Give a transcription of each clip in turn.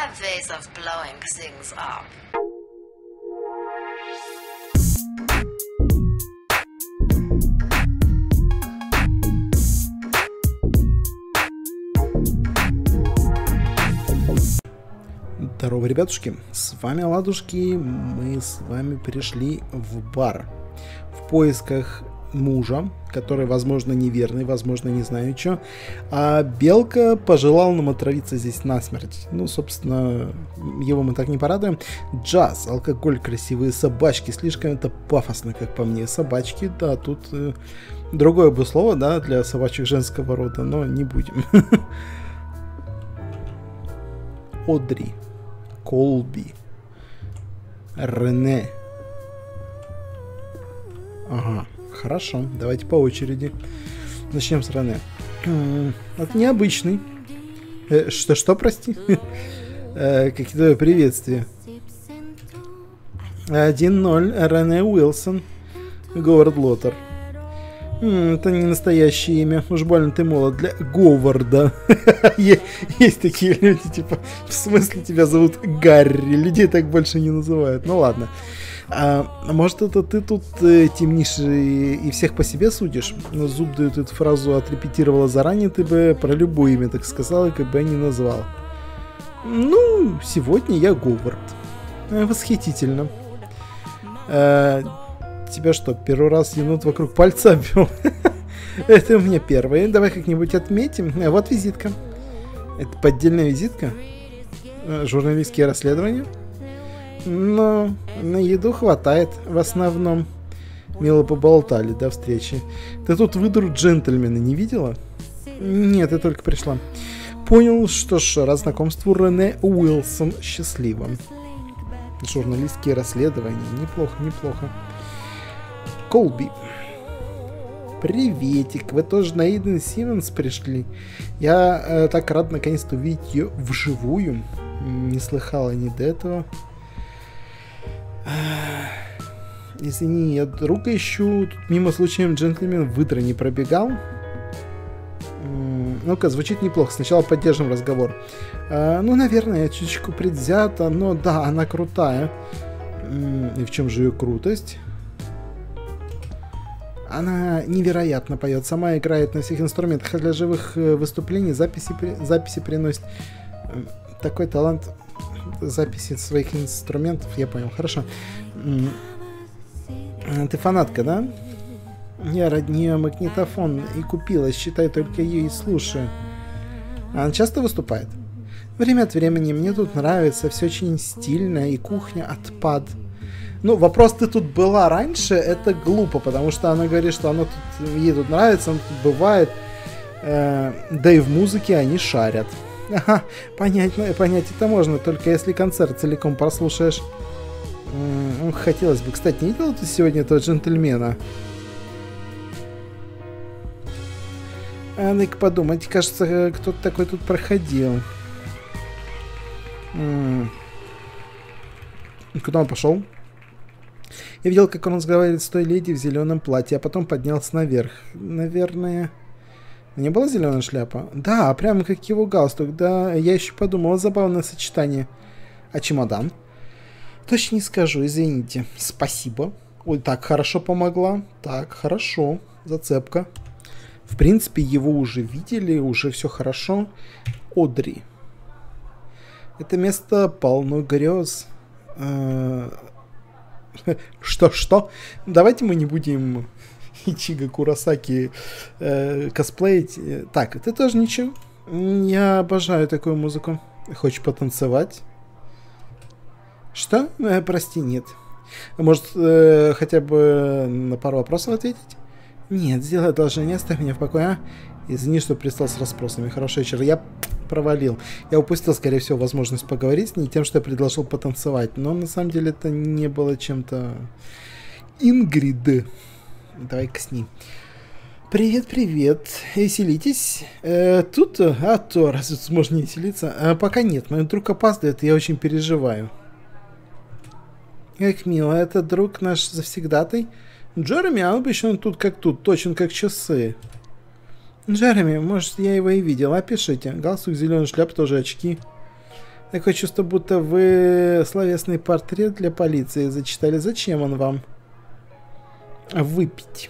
have ways of blowing things up. Здорово, ребятушки, с вами Ладушки, мы с вами пришли в бар в поисках мужа, который, возможно, неверный, возможно, не знаю что, а Белка пожелал нам отравиться здесь насмерть. Ну, собственно, его мы так не порадуем. Джаз, алкоголь, красивые собачки, слишком это пафосно, как по мне. Собачки, да, тут другое бы слово, да, для собачек женского рода, но не будем. Одри, Колби, Рене. Ага, хорошо, давайте по очереди. Начнем с Рене. Это необычный. Что, прости? Какие-то приветствия. 1-0, Рене Уилсон, Говард Лотер. Это не настоящее имя. Уж больно ты молод для Говарда. Есть такие люди, типа, в смысле тебя зовут Гарри? Людей так больше не называют. Ну ладно. Может, это ты тут темнишь и всех по себе судишь? Но Зуб дает эту фразу отрепетировала заранее, ты бы про любое имя так сказал, и как бы я не назвал. Ну, сегодня я Говард. Восхитительно. Тебя что, первый раз енот вокруг пальца обвел? Это у меня первое. Давай как-нибудь отметим. Вот визитка. Это поддельная визитка? Журналистские расследования? Но на еду хватает в основном. Мило поболтали до встречи. Ты тут выдру джентльмена не видела? Нет, я только пришла. Понял, что ж, раз знакомству Рене Уилсон счастливо. Журналистские расследования. Неплохо, неплохо. Колби. Приветик. Вы тоже на Иден Симмонс пришли? Я так рад наконец-то увидеть ее вживую. Не слыхала ни до этого. Извини, я друга ищу. Тут мимо случаем джентльмен выдра не пробегал. Ну-ка, звучит неплохо. Сначала поддержим разговор. Ну, наверное, чуточку предвзято, но да, она крутая. И в чем же ее крутость? Она невероятно поет, сама играет на всех инструментах, а для живых выступлений записи приносит. Такой талант записи своих инструментов, я понял, хорошо. Ты фанатка, да? Я ради нее магнитофон и купила, считай, только ее и слушаю. Она часто выступает? Время от времени, мне тут нравится, все очень стильно, и кухня отпад. Ну, вопрос, ты тут была раньше, это глупо, потому что она говорит, что она тут, ей тут нравится, она тут бывает. Да и в музыке они шарят. Ага, понять это можно, только если концерт целиком прослушаешь. Хотелось бы. Кстати, не видел ты сегодня этого джентльмена? Дай-ка подумать, кажется, кто-то такой тут проходил. Куда он пошел? Я видел, как он разговаривает с той леди в зеленом платье, а потом поднялся наверх. Наверное... Не была зеленая шляпа? Да, прямо как его галстук. Да, я еще подумал, забавное сочетание. А чемодан? Точно не скажу, извините. Спасибо. Ой, так хорошо помогла. Так, хорошо. Зацепка. В принципе, его уже видели, уже все хорошо. Одри. Это место полно грез. Что? Давайте мы не будем Ичиго Куросаки косплеить. Так, это тоже ничего. Я обожаю такую музыку. Хочешь потанцевать? Что? Прости, нет. Может, хотя бы на пару вопросов ответить? Нет, сделай одолжение, оставь меня в покое, а? Извини, что пристал с расспросами. Хороший вечер. Я провалил. Я упустил, скорее всего, возможность поговорить с ней тем, что я предложил потанцевать. Но на самом деле это не было чем-то... Ингрид. Давай-ка с ней. Привет. Веселитесь? Тут? А то, разве тут можно не веселиться? Пока нет. Мой друг опаздывает, и я очень переживаю. Как мило. Это друг наш завсегдатый? Джереми, а он еще тут как тут. Точен как часы. Джереми, может, я его и видел. Опишите. Галстук, зеленый, шляпа, тоже очки. Такое чувство, будто вы словесный портрет для полиции зачитали. Зачем он вам? Выпить.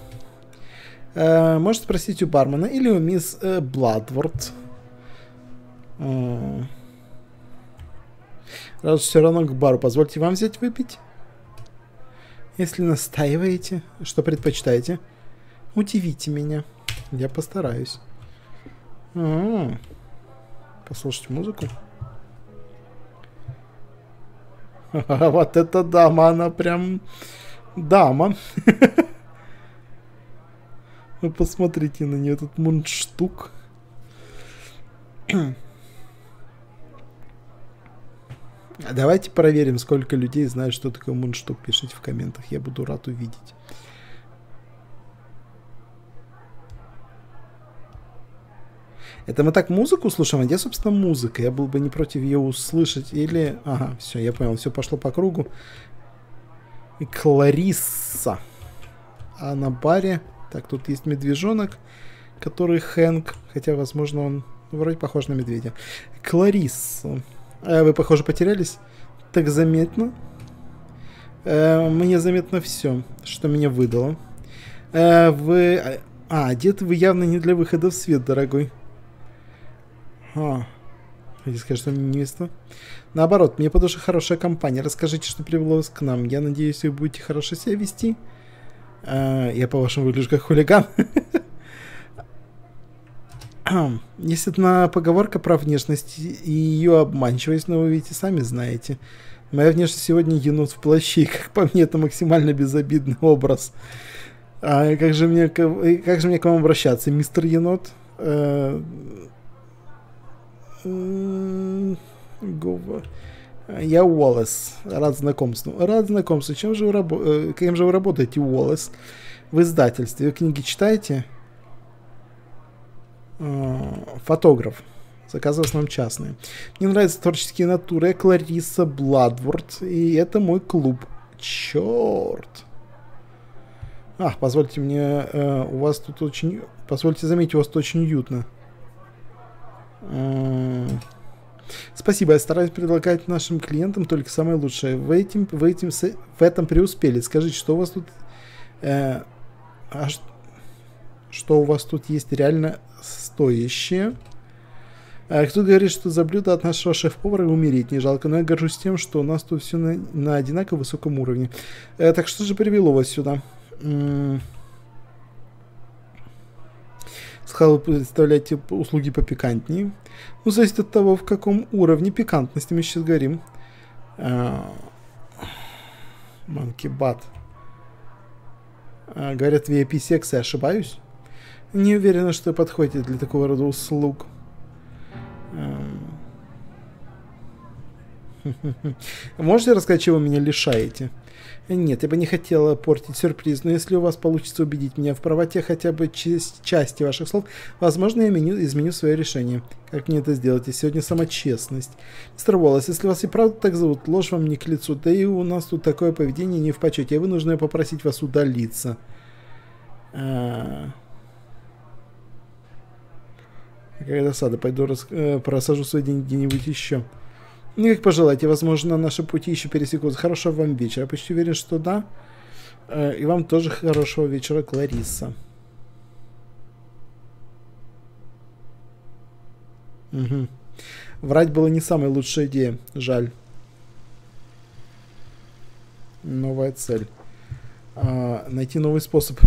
Может спросить у бармена или у мисс Бладворд. Раз все равно к бару, позвольте вам взять выпить. Если настаиваете, что предпочитаете, удивите меня. Я постараюсь. Послушать музыку. Вот эта дама, она прям дама. Вы посмотрите на нее, этот мундштук. Давайте проверим, сколько людей знают, что такое мундштук. Пишите в комментах, я буду рад увидеть. Это мы так музыку слушаем? А где, собственно, музыка? Я был бы не против ее услышать. Или... Ага, все, я понял. Все пошло по кругу. И Кларисса. А на баре... Так, тут есть медвежонок, который Хэнк. Хотя, возможно, он вроде похож на медведя. Кларисса. Вы, похоже, потерялись? Так заметно. Мне заметно все, что меня выдало. Вы... одеты вы явно не для выхода в свет, дорогой. Хотите сказать, что невеста? Наоборот, мне по душе хорошая компания. Расскажите, что привело вас к нам. Я надеюсь, вы будете хорошо себя вести. Я, по-вашему, выгляжу как хулиган. Есть одна поговорка про внешность и ее обманчивость, но вы видите, сами знаете. Моя внешность сегодня енот в плаще, и, как по мне, это максимально безобидный образ. Как же мне к вам обращаться, мистер енот? Я Уоллес. Рад знакомству. Рад знакомству. Кем же вы работаете, Уоллес? В издательстве. Вы книги читаете? Фотограф. Заказы в основном частные. Мне нравятся творческие натуры. Я Кларисса Бладворд. И это мой клуб. Черт. Позвольте мне... у вас тут очень... Позвольте заметить, у вас тут очень уютно. Спасибо, я стараюсь предлагать нашим клиентам только самое лучшее. В этом преуспели. Скажите, что у вас тут... что у вас тут есть реально стоящее? Кто говорит, что за блюдо от нашего шеф-повара умереть не жалко, но я горжусь тем, что у нас тут все на одинаково высоком уровне. Так что же привело вас сюда? Сказал, вы представляете услуги попикантнее. Ну, зависит от того, в каком уровне пикантности мы сейчас говорим. Манкибат. Говорят, VIP-сексы, ошибаюсь? Не уверена, что подходите для такого рода услуг. Можете рассказать, чего вы меня лишаете? Нет, я бы не хотела портить сюрприз, но если у вас получится убедить меня в правоте хотя бы части ваших слов, возможно, я изменю свое решение. Как мне это сделать? И сегодня сама честность. Мистер Уоллес, если вас и правда так зовут, ложь вам не к лицу, да и у нас тут такое поведение не в почете. Я вынуждена попросить вас удалиться. Какая досада, пойду просажу свои деньги где-нибудь еще. Ну, как пожелайте, возможно, наши пути еще пересекутся. Хорошего вам вечера. Я почти уверен, что да. И вам тоже хорошего вечера, Кларисса. Угу. Врать было не самая лучшая идея. Жаль. Новая цель. Найти новый способ.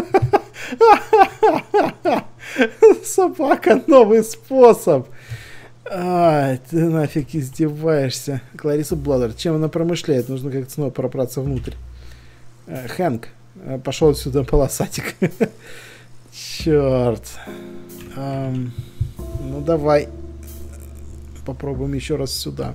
Собака, новый способ. Ты нафиг издеваешься. Кларисса Бладворд. Чем она промышляет? Нужно как-то снова пробраться внутрь. Хэнк. Пошел отсюда, полосатик. Черт. Ну давай. Попробуем еще раз сюда.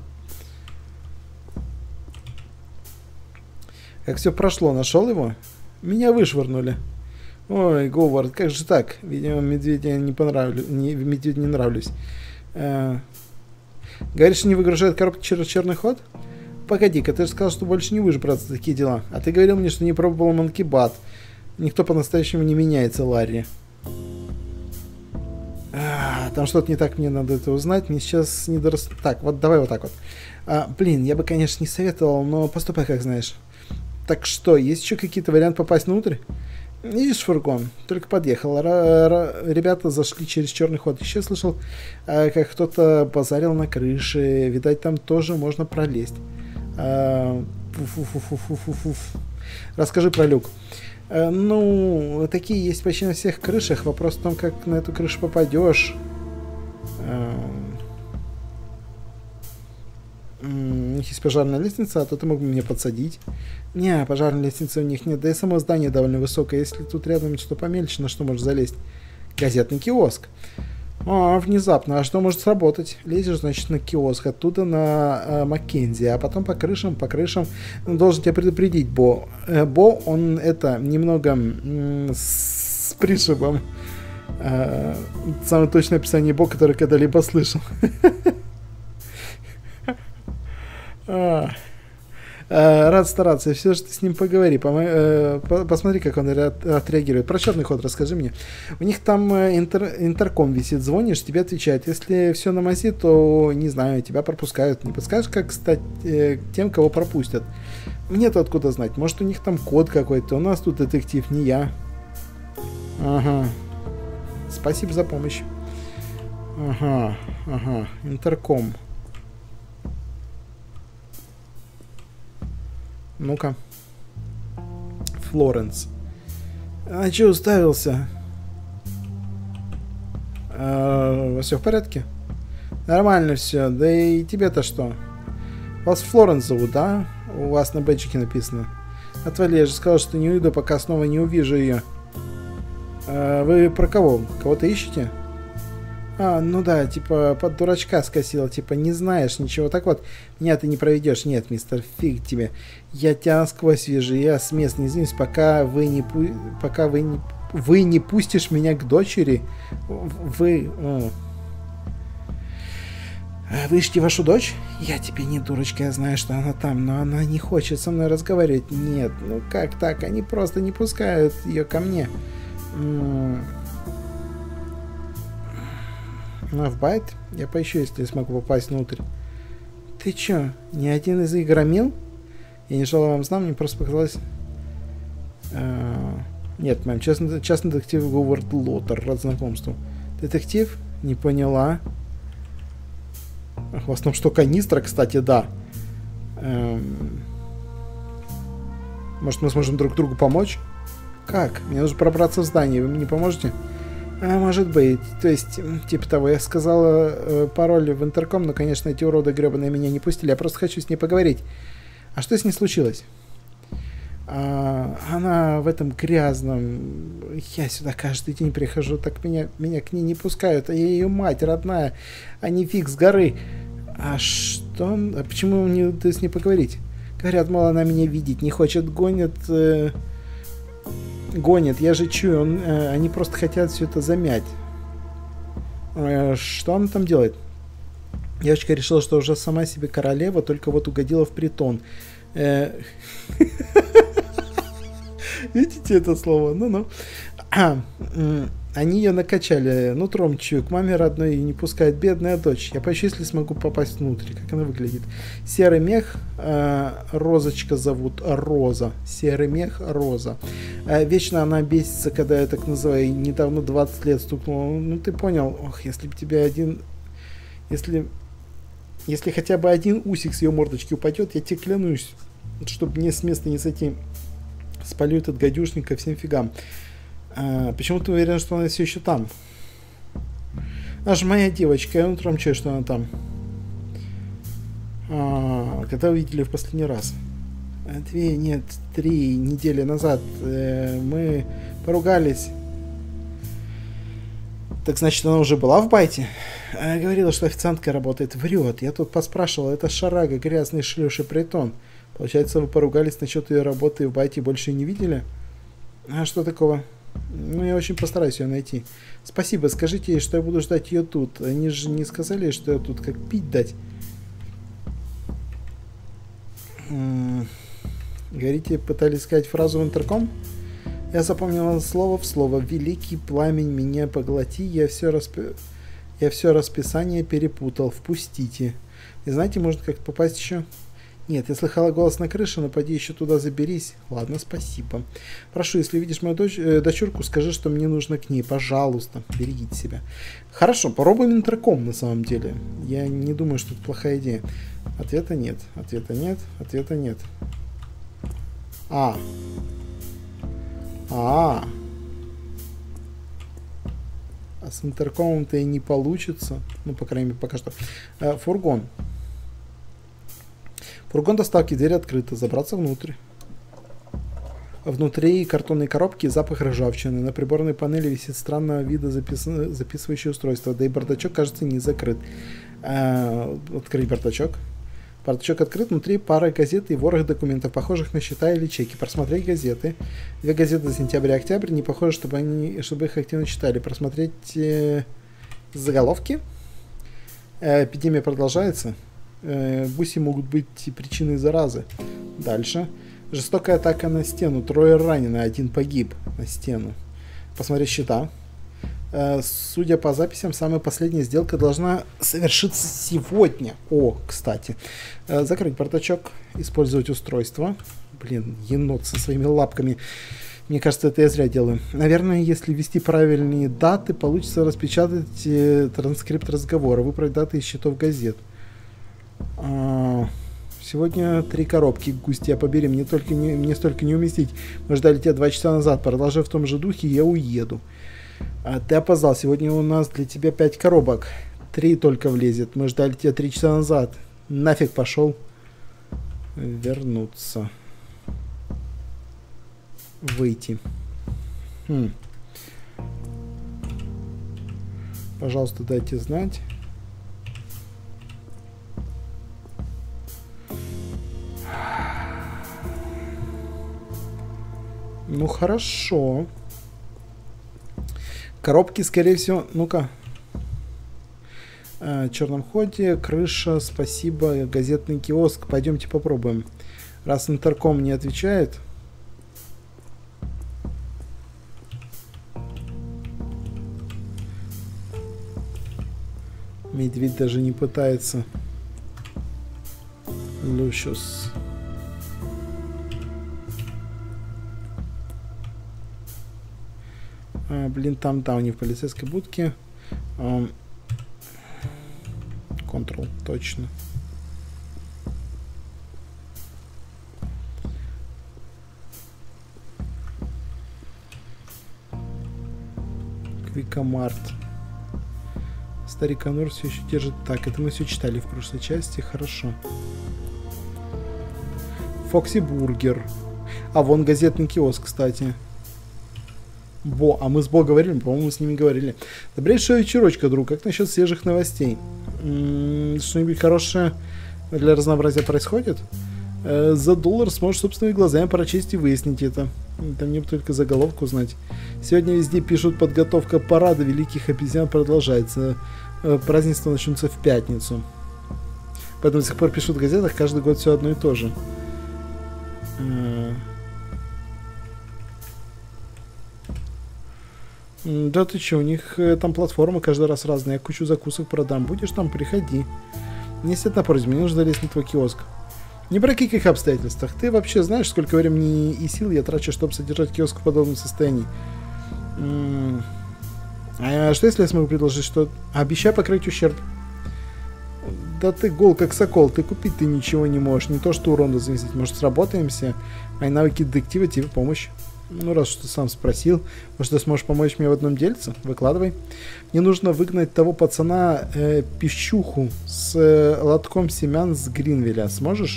Как все прошло? Нашел его? Меня вышвырнули. Ой, Говард, как же так? Видимо, медведю не понравились. Медведю не нравлюсь. Говоришь, что не выгружает коробку через черный ход? Погоди-ка, ты же сказал, что больше не будешь браться за такие дела. А ты говорил мне, что не пробовал Манкибат. Никто по-настоящему не меняется, Ларри. там что-то не так, мне надо это узнать. Мне сейчас не дорос... Так, вот давай вот так вот. Блин, я бы, конечно, не советовал, но поступай, как знаешь. Так что, есть еще какие-то варианты попасть внутрь? Видишь фургон? Только подъехал. Ребята зашли через черный ход. Еще слышал, как кто-то базарил на крыше. Видать, там тоже можно пролезть. Расскажи про люк. Ну, такие есть почти на всех крышах. Вопрос в том, как на эту крышу попадешь. У них есть пожарная лестница, а то ты мог бы меня подсадить. Не, пожарной лестницы у них нет. Да и само здание довольно высокое. Если тут рядом что помельче, на что можешь залезть? Газетный киоск. Внезапно. А что может сработать? Лезешь, значит, на киоск, оттуда на Маккензи, а потом по крышам. Должен тебя предупредить, Бо. Бо, он это, немного с пришибом. Самое точное описание Бо, которое когда-либо слышал. Рад стараться. Все же ты с ним поговори. Посмотри, как он отреагирует. Про черный ход расскажи мне. У них там интерком висит. Звонишь, тебе отвечают. Если все на мази, то, не знаю, тебя пропускают. Не подскажешь, как стать тем, кого пропустят? Мне-то откуда знать? Может, у них там код какой-то. У нас тут детектив, не я. Ага. Спасибо за помощь. Ага. Интерком. Ну-ка. Флоренс. А че уставился? Все в порядке? Нормально все. Да и тебе-то что? Вас Флоренс зовут, да? У вас на бэджике написано. Отвали, я же сказал, что не уйду, пока снова не увижу ее. Вы про кого? Кого-то ищете? Ну да, типа под дурачка скосил, типа не знаешь ничего. Так вот, меня ты не проведешь. Нет, мистер, фиг тебе. Я тебя насквозь вижу, я с мест не сдвинусь, пока вы не пустишь меня к дочери. Вы ищете вашу дочь? Я тебе не дурочка, я знаю, что она там, но она не хочет со мной разговаривать. Нет, ну как так? Они просто не пускают ее ко мне. В байт? Я поищу, если смогу попасть внутрь. Ты чё, ни один из их громил? Я не желала вам знать, мне просто показалось... Нет, мэм, частный детектив Говард Лотер, рад знакомству. Детектив? Не поняла. У вас там что, канистра, кстати, да. Может, мы сможем друг другу помочь? Как? Мне нужно пробраться в здание, вы мне не поможете? Может быть. То есть, типа того, я сказала пароль в интерком, но, конечно, эти уроды гребаные меня не пустили. Я просто хочу с ней поговорить. А что с ней случилось? Она в этом грязном... Я сюда каждый день прихожу, так меня к ней не пускают. А я ее мать родная, а не фиг с горы. А что? А почему мне с ней поговорить? Говорят, мол, она меня видеть не хочет, гонят, я же чую, они просто хотят все это замять. Что она там делает? Девочка решила, что уже сама себе королева, только вот угодила в притон. Видите это слово? Ну-ну. Они ее накачали нутром чую. К маме родной не пускает, бедная дочь. Я поищу, если смогу попасть внутрь. Как она выглядит? Серый мех. Розочка зовут Роза. Серый мех Роза. Вечно она бесится, когда я так называю. Недавно 20 лет стукнула. Ну ты понял. Ох, если бы тебе один... Если хотя бы один усик с ее мордочки упадет, я тебе клянусь, чтобы мне с места не сойти. Спалю этот гадюшник ко всем фигам. Почему ты уверен, что она все еще там? Она же моя девочка, я утром чую, что она там. Когда увидели в последний раз? 3 недели назад. Мы поругались. Так значит, она уже была в байте? Говорила, что официанткой работает. Врет. Я тут поспрашивал. Это шарага, грязный шлюши притон. Получается, вы поругались насчет ее работы в байте и больше не видели? А что такого? Ну, я очень постараюсь ее найти. Спасибо, скажите ей, что я буду ждать ее тут. Они же не сказали, что я тут как пить дать. Говорите, пытались сказать фразу в интерком? Я запомнила слово в слово. Великий пламень меня поглоти, я все Я все расписание перепутал. Впустите. И знаете, может как-то попасть еще? Нет, я слыхала голос на крыше, но поди еще туда заберись. Ладно, спасибо. Прошу, если видишь мою дочурку, скажи, что мне нужно к ней. Пожалуйста, берегите себя. Хорошо, попробуем интерком на самом деле. Я не думаю, что это плохая идея. Ответа нет, ответа нет, ответа нет. А с интеркомом-то и не получится. Ну, по крайней мере, пока что. Фургон. Фургон доставки, дверь открыта. Забраться внутрь. Внутри картонной коробки запах ржавчины. На приборной панели висит странного вида записывающее устройство. Да и бардачок, кажется, не закрыт. Открыть бардачок. Бардачок открыт. Внутри пара газет и ворох документов, похожих на счета или чеки. Просмотреть газеты. 2 газеты за сентябрь и октябрь. Не похоже, чтобы их активно читали. Просмотреть заголовки. Эпидемия продолжается. Буси могут быть причиной заразы. Дальше. Жестокая атака на стену. 3 ранены, 1 погиб на стену. Посмотреть счета. Судя по записям, самая последняя сделка должна совершиться сегодня. О, кстати. Закрыть бардачок. Использовать устройство. Блин, енот со своими лапками. Мне кажется, это я зря делаю. Наверное, если ввести правильные даты, получится распечатать транскрипт разговора. Выбрать даты из счетов газет. Сегодня 3 коробки, густья побери, мне столько не уместить. Мы ждали тебя 2 часа назад, продолжай в том же духе, я уеду. Ты опоздал, сегодня у нас для тебя 5 коробок. 3 только влезет, мы ждали тебя 3 часа назад. Нафиг пошел. Вернуться. Выйти. Пожалуйста, дайте знать. Ну, хорошо. Коробки, скорее всего... Ну-ка. В черном ходе, крыша, спасибо, газетный киоск. Пойдемте попробуем. Раз интерком не отвечает... Медведь даже не пытается. Лущус. Блин, там не в полицейской будке. Control, точно. Квикомарт. Старик Анур все еще держит. Так, это мы все читали в прошлой части. Хорошо. Фокси Бургер. А вон газетный киоск, кстати. А мы с Бо говорили? По-моему, с ними говорили. Добрейшая вечерочка, друг. Как насчет свежих новостей? Что-нибудь хорошее для разнообразия происходит? За $1 сможешь собственными глазами прочесть и выяснить это. Там мне только заголовку узнать. Сегодня везде пишут, подготовка парада великих обезьян продолжается. Празднества начнутся в пятницу. Поэтому до сих пор пишут в газетах каждый год все одно и то же. Да ты че, у них там платформы каждый раз разные. Я кучу закусок продам. Будешь там, приходи. Не сядь на просьбу, мне нужно залезть на твой киоск. Ни при каких обстоятельствах. Ты вообще знаешь, сколько времени и сил я трачу, чтобы содержать киоск в подобном состоянии? А что если я смогу предложить, что... Обещаю покрыть ущерб. Да ты гол как сокол, ты купить ты ничего не можешь. Не то что урон занести. Может, сработаемся? Мои навыки детектива тебе помощь. Ну, раз что ты сам спросил, может, ты сможешь помочь мне в одном дельце? Выкладывай. Мне нужно выгнать того пацана пищуху с лотком семян с Гринвилля. Сможешь?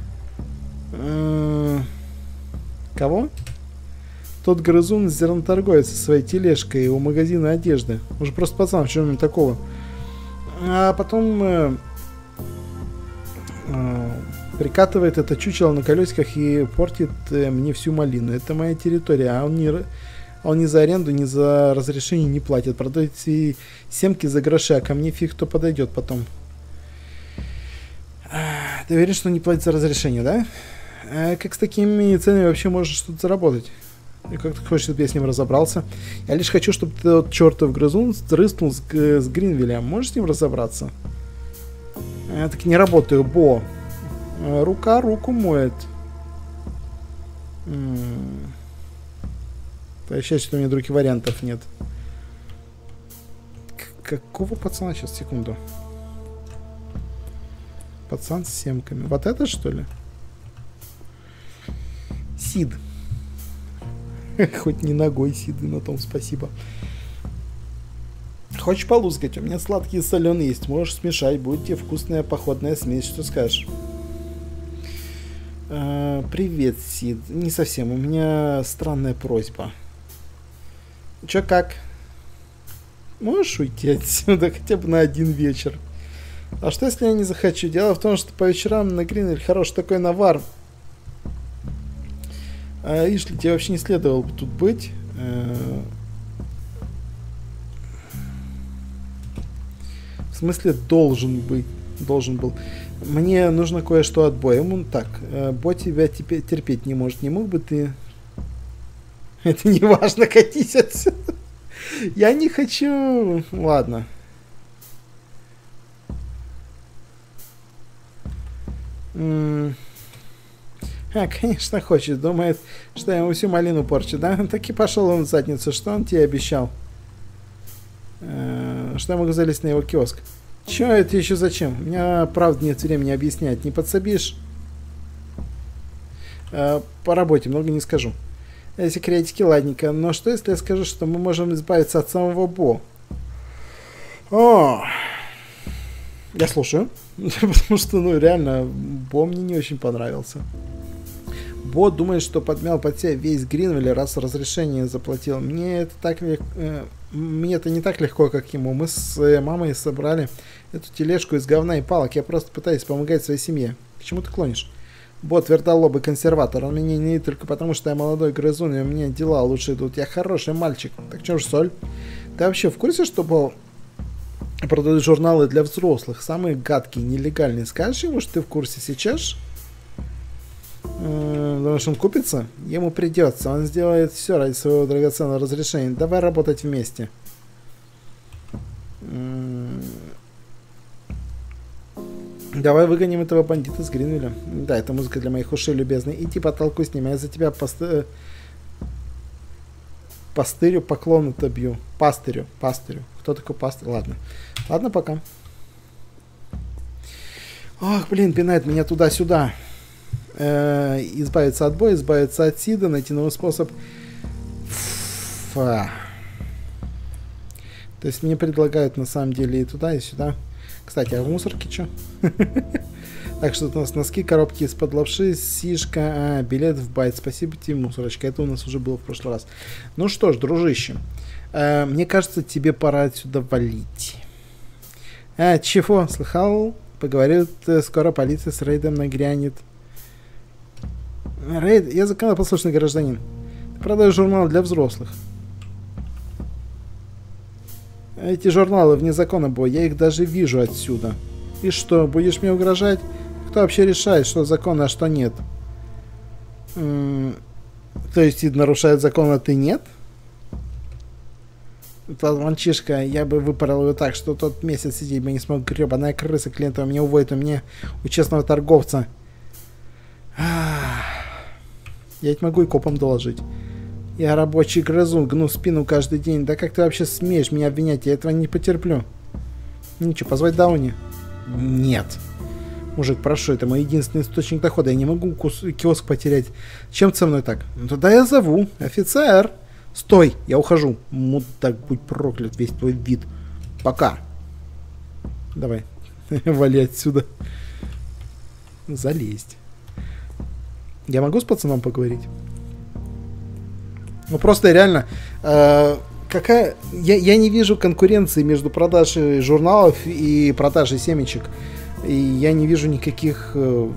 Кого? Тот грызун зерноторговец со своей тележкой у магазина одежды. Уже просто пацан, что нибудь такого. А потом прикатывает это чучело на колесиках и портит мне всю малину. Это моя территория, а он ни за аренду, ни за разрешение не платит. Продает семки за гроши, а ко мне фиг кто подойдет потом. Ты уверен, что не платит за разрешение, да? Как с такими ценами вообще можешь что-то заработать? И как ты хочешь, чтобы я с ним разобрался? Я лишь хочу, чтобы ты вот чертов грызун стрыснул с Гринвиллем. Можешь с ним разобраться? Я так не работаю, Бо. Рука руку моет. Ощущаю, что у меня других вариантов нет. Какого пацана? Сейчас, секунду. Пацан с семками. Вот это, что ли? Сид. Хоть не ногой Сиды, на том спасибо. Хочешь полузгать? У меня сладкие и соленые есть. Можешь смешать. Будет тебе вкусная походная смесь. Что скажешь? Привет, Сид. Не совсем. У меня странная просьба. Чё как? Можешь уйти отсюда хотя бы на один вечер? А что, если я не захочу? Дело в том, что по вечерам на Гринвилле хороший такой навар. Видишь ли, тебе вообще не следовало бы тут быть. В смысле, должен быть. Должен был. Мне нужно кое-что от Боя. Ему так. Бо тебя теперь терпеть не может. Не мог бы ты... Это не важно, катись отсюда. Я не хочу... Ладно. Конечно, хочет. Думает, что я ему всю малину порчу, да? Так и пошел он в задницу. Что он тебе обещал? Что я могу залезть на его киоск? Че это еще зачем? У меня, правда, нет времени объяснять. Не подсобишь? По работе, много не скажу. Секретики, ладненько. Но что, если я скажу, что мы можем избавиться от самого Бо? О! Я слушаю. Потому что, ну, реально, Бо мне не очень понравился. Бо думает, что подмял под себя весь Гринвилл, раз разрешение заплатил. Мне это не так легко, как ему. Мы с мамой собрали эту тележку из говна и палок. Я просто пытаюсь помогать своей семье. К чему ты клонишь? Бо твердолобый консерватор. Он меня не только потому, что я молодой грызун, и у меня дела лучше идут. Я хороший мальчик. Так что ж соль? Ты вообще в курсе, что Бо продают журналы для взрослых? Самые гадкие, нелегальные. Скажешь ему, что ты в курсе сейчас? Думаешь, он купится? Ему придется. Он сделает все ради своего драгоценного разрешения. Давай работать вместе. Давай выгоним этого бандита с Гринвилля. Да, это музыка для моих ушей, любезный. Иди потолкуй с ним. Я за тебя пастырю поклон отобью. Пастырю. Кто такой пастырь? Ладно, пока. Ох, блин, пинает меня туда-сюда. Избавиться от Боя, избавиться от Сида, найти новый способ. То есть мне предлагают на самом деле и туда, и сюда. Кстати, а в мусорке что? Так что у нас носки, коробки из-под лапши, сишка, билет в байт. Спасибо тебе, мусорочка. Это у нас уже было в прошлый раз. Ну что ж, дружище. Мне кажется, тебе пора отсюда валить. Чего? Слыхал? Поговорят, скоро полиция с рейдом нагрянет. Рейд, я законопослушный гражданин. Продаю журнал для взрослых. Эти журналы вне закона, Бо, я их даже вижу отсюда. И что, будешь мне угрожать? Кто вообще решает, что законно, а что нет? То есть и нарушает закон, а ты нет? Тот мальчишка, я бы выпорол его так, что тот месяц сидеть бы не смог. Гребаная крыса клиента меня уводит, у меня у честного торговца. Я ведь могу и копам доложить. Я рабочий грызун, гну спину каждый день. Да как ты вообще смеешь меня обвинять? Я этого не потерплю. Ничего, позвать Дауни? Нет. Мужик, прошу, это мой единственный источник дохода. Я не могу киоск потерять. Чем со мной так? Ну тогда я зову. Офицер! Стой! Я ухожу. Мудак, будь проклят весь твой вид. Пока. Давай. Вали отсюда. Залезть. Я могу с пацаном поговорить? Ну просто реально, какая... Я не вижу конкуренции между продажей журналов и продажей семечек. И я не вижу никаких... Он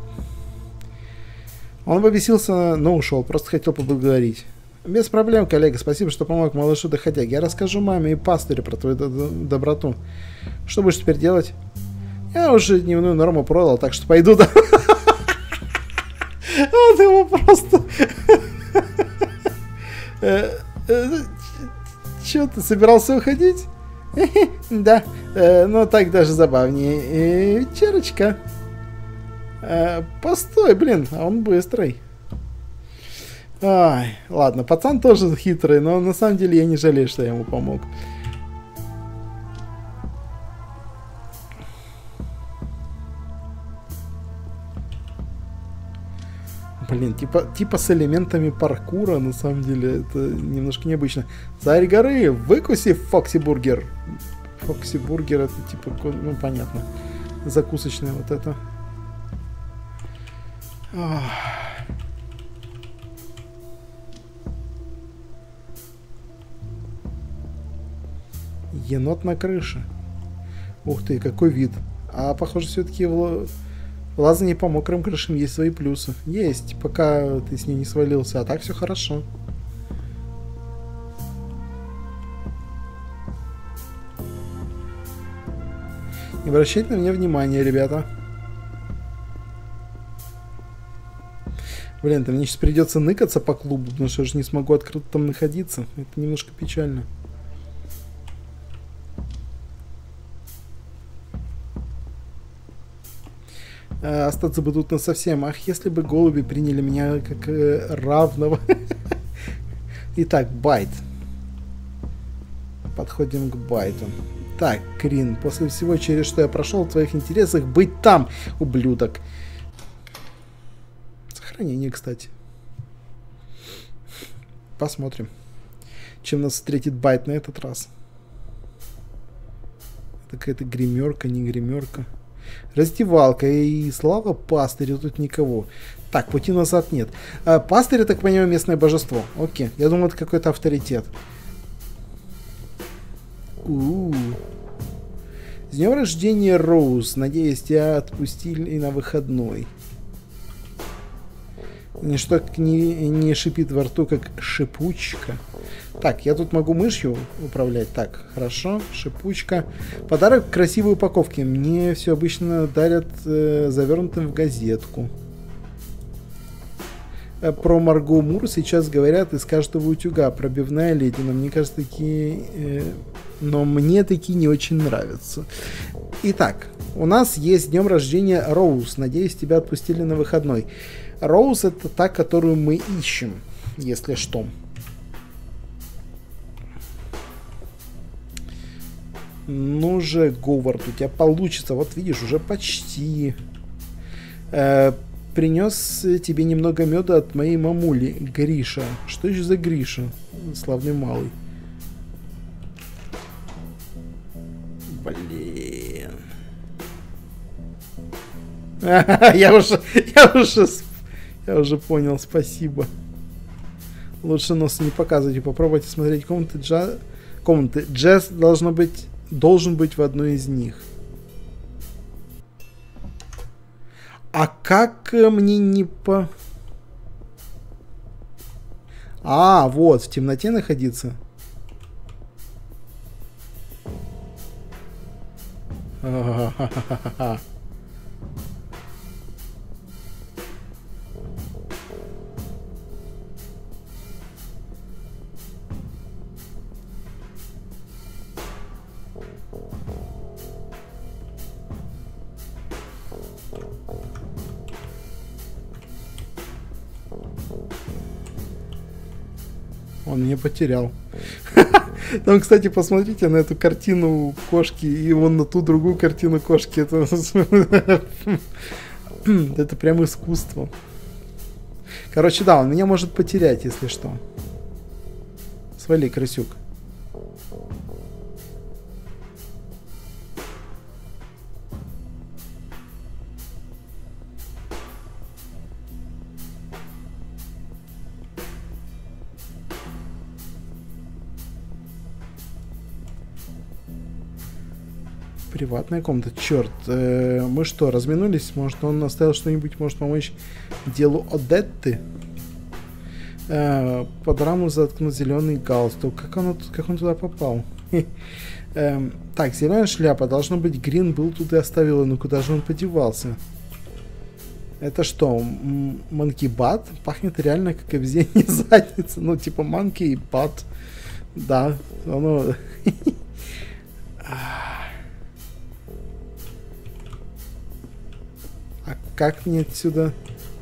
побесился, но ушел. Просто хотел поблагодарить. Без проблем, коллега. Спасибо, что помог малышу доходяге. Я расскажу маме и пастырю про твою доброту. Что будешь теперь делать? Я уже дневную норму продал, так что пойду... Вот его просто... Че, ты собирался уходить? Да, но так даже забавнее. Вечерочка. Постой, блин, а он быстрый. Ай, ладно, пацан тоже хитрый, но на самом деле я не жалею, что я ему помог. Блин, типа с элементами паркура, на самом деле, это немножко необычно. Царь горы, выкуси Фокси Бургер. Фокси Бургер это типа, ну понятно, закусочная вот это. Ах. Енот на крыше. Ух ты, какой вид. А похоже, все-таки в лазании по мокрым крышам есть свои плюсы. Есть, пока ты с ней не свалился. А так все хорошо. Не обращайте на меня внимания, ребята. Блин, мне сейчас придется ныкаться по клубу, потому что я же не смогу открыто там находиться. Это немножко печально. Остаться бы тут насовсем. Ах, если бы голуби приняли меня как равного. Итак, байт. Подходим к байту. Так, Крин, после всего, через что я прошел, в твоих интересах быть там, ублюдок. Сохранение, кстати. Посмотрим, чем нас встретит байт на этот раз. Это какая-то гримерка, не гримерка. Раздевалка и слава пастырю, тут никого. Так, пути назад нет. Пастырь, я так понимаю, местное божество. Окей, я думаю, это какой-то авторитет. С днем рождения, Роуз. Надеюсь, тебя отпустили на выходной. Ничто не шипит во рту, как шипучка. Так, я тут могу мышью управлять. Так, хорошо, шипучка. Подарок в красивой упаковке. Мне все обычно дарят завернутым в газетку. Про Марго Мур сейчас говорят из каждого утюга. Пробивная леди. Но мне кажется, но мне такие не очень нравятся. Итак, у нас есть днем рождения Роуз. Надеюсь, тебя отпустили на выходной. Роуз — это та, которую мы ищем, если что. Ну же, Говард, у тебя получится. Вот видишь, уже почти. Принес тебе немного меда от моей мамули, Гриша. Что еще за Гриша? Славный малый. Блин. Я уже понял, спасибо. Лучше нос не показывать. Попробуйте смотреть комнаты. Джесс должен быть в одной из них. А как мне не по... А, вот, в темноте находиться. Ха-ха-ха-ха-ха. Он меня потерял. Там, кстати, посмотрите на эту картину кошки и вон на ту другую картину кошки. Это прям искусство. Короче, да, он меня может потерять, если что. Свали, крысюк. Приватная комната. Черт, мы что, разминулись? Может, он оставил что-нибудь, может помочь делу Одетты? Под раму заткнут зеленый галстук. Как он туда попал? Так, зеленая шляпа. Должно быть, Грин был тут и оставил ее. Ну куда же он подевался? Это что, манки-бат? Пахнет реально как обезьянья задница. Ну, типа манки-бат. Да, оно... А как мне отсюда...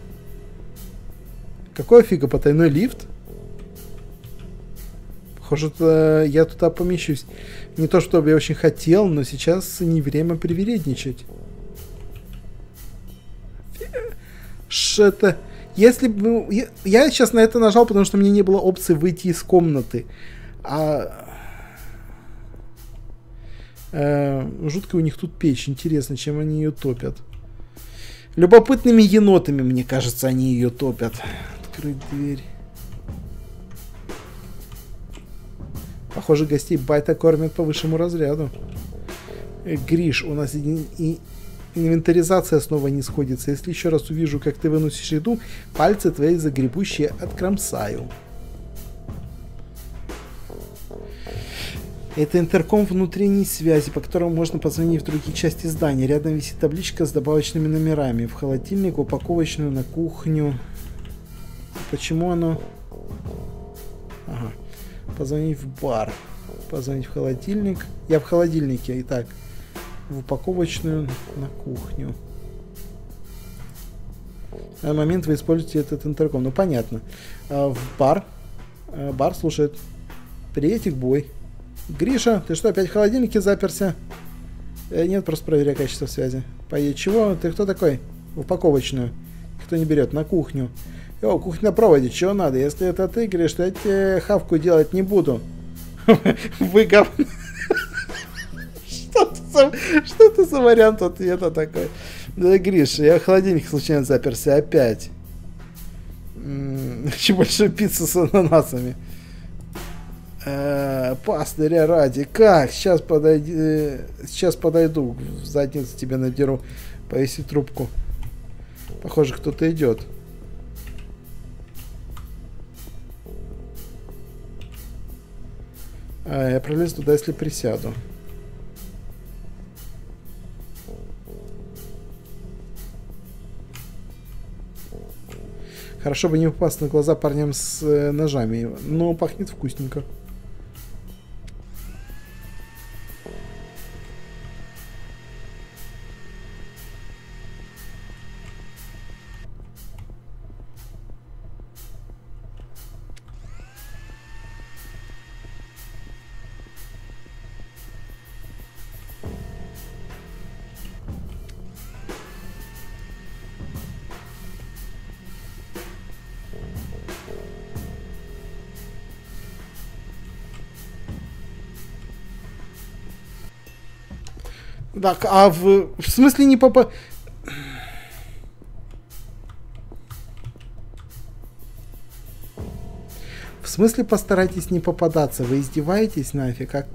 Какой фига, потайной лифт? Похоже, я туда помещусь. Не то, чтобы я очень хотел, но сейчас не время привередничать. Что-то... Если бы... Я сейчас на это нажал, потому что мне не было опции выйти из комнаты. Жуткая у них тут печь. Интересно, чем они ее топят. Любопытными енотами, мне кажется, они ее топят. Открыть дверь. Похоже, гостей Байта кормят по высшему разряду. Гриш, у нас и инвентаризация снова не сходится. Если еще раз увижу, как ты выносишь еду, пальцы твои загребущие откромсаю. Это интерком внутренней связи, по которому можно позвонить в другие части здания. Рядом висит табличка с добавочными номерами. В холодильник, в упаковочную, на кухню. Почему оно... Ага. Позвонить в бар. Позвонить в холодильник. Я в холодильнике. Итак, в упаковочную, на кухню. На момент вы используете этот интерком. Ну, понятно. В бар. Бар слушает. Приветик, бой. Гриша, ты что, опять в холодильнике заперся? Нет, просто проверяю качество связи. Чего? Ты кто такой? В упаковочную. Кто не берет? На кухню. О, кухня на проводе, чего надо? Если это ты, Гриш, то я тебе хавку делать не буду. Вы говно. Что это за вариант ответа такой? Да, Гриш, я в холодильник случайно заперся опять. Еще больше пиццы с ананасами. Пастыря ради, как? Сейчас подойду, в задницу тебе надеру. Повеси трубку. Похоже, кто-то идет. Я пролезу туда, если присяду. Хорошо бы не упасть на глаза парням с ножами, но пахнет вкусненько. Так, а в смысле не попа... В смысле постарайтесь не попадаться? Вы издеваетесь нафиг? Как...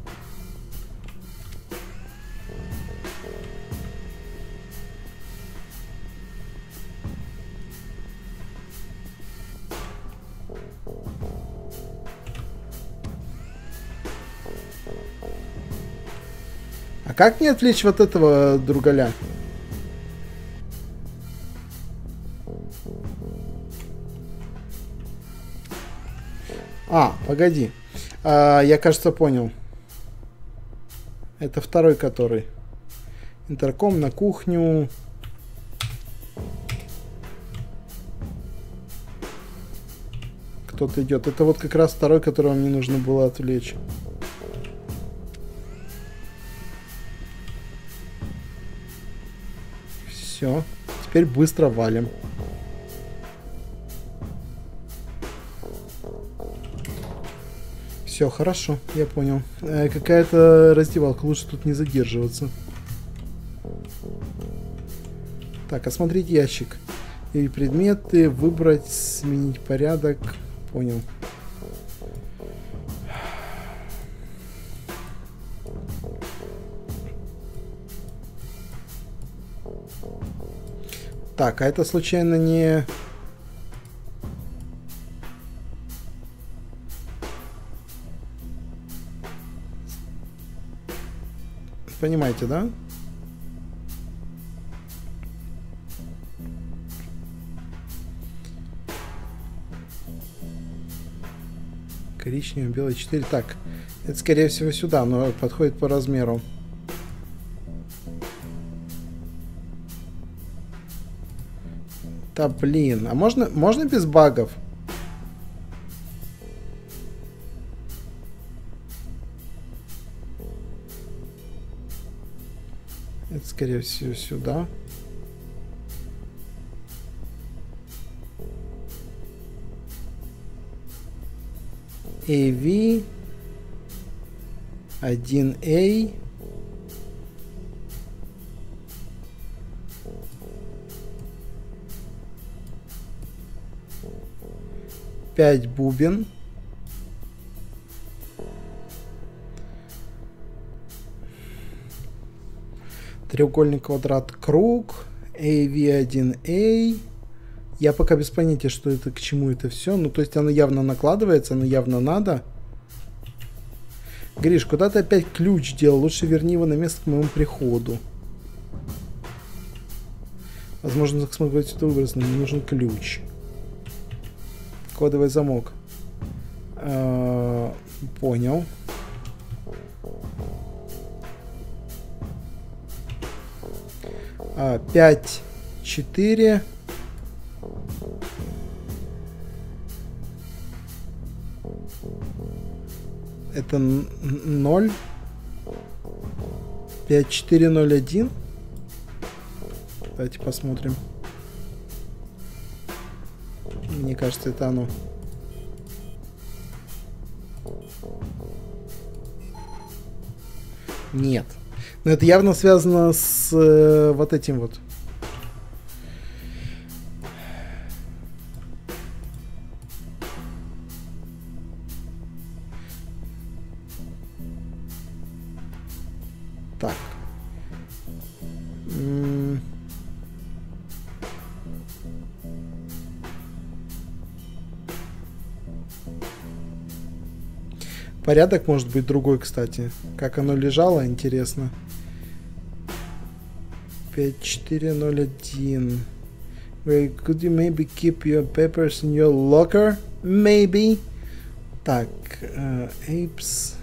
А как мне отвлечь вот этого другаля? А, погоди. Я, кажется, понял. Это второй, который. Интерком на кухню. Кто-то идет. Это вот как раз второй, которого мне нужно было отвлечь. Все. Теперь быстро валим. Все, хорошо, я понял. Какая-то раздевалка, лучше тут не задерживаться. Так, осмотреть ящик. И предметы, выбрать, сменить порядок. Понял. Так, а это случайно не... Понимаете, да? Коричневый, белый 4. Так, это скорее всего сюда, но подходит по размеру. Да блин, а можно без багов? Это скорее всего сюда. AV 1A 5 бубен. Треугольник, квадрат, круг. AV1A. Я пока без понятия, что это, к чему это все. Ну, то есть оно явно накладывается, оно явно надо. Гриш, куда ты опять ключ делал? Лучше верни его на место к моему приходу. Возможно, так смогу отсюда выбраться, но мне нужен ключ. Кодовый замок. Понял. А, 5, 4. Это 0. 5, 4, 0, 1. Давайте посмотрим. Мне кажется, это оно. Нет. Но это явно связано с вот этим вот. Так. Порядок может быть другой, кстати. Как оно лежало, интересно. 5401. Well, could you maybe keep your papers in your locker? Maybe. Так, apes.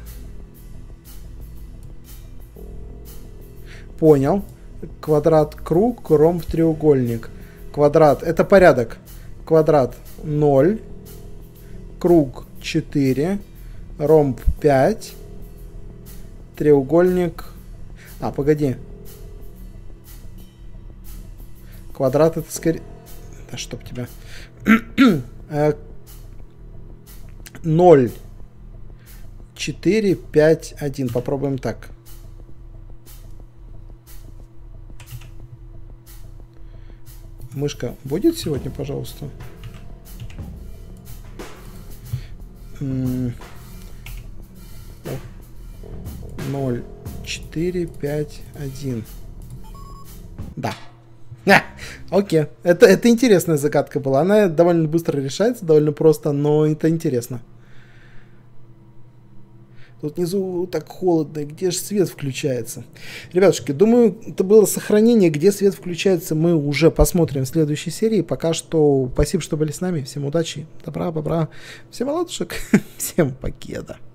Понял. Квадрат, круг, ромб, треугольник. Квадрат, это порядок. Квадрат 0. Круг 4. Ромб 5. Треугольник. А, погоди. Квадрат это скорее... Да чтоб тебя. 0. 4, 5, 1. Попробуем так. Мышка будет сегодня, пожалуйста? 0, 4, 5, 1. Да. Окей. Это интересная загадка была. Она довольно быстро решается, довольно просто, но это интересно. Тут внизу так холодно, где же свет включается? Ребятушки, думаю, это было сохранение, где свет включается, мы уже посмотрим в следующей серии. Пока что спасибо, что были с нами. Всем удачи, добра, бобра, всем ладушек, всем покеда.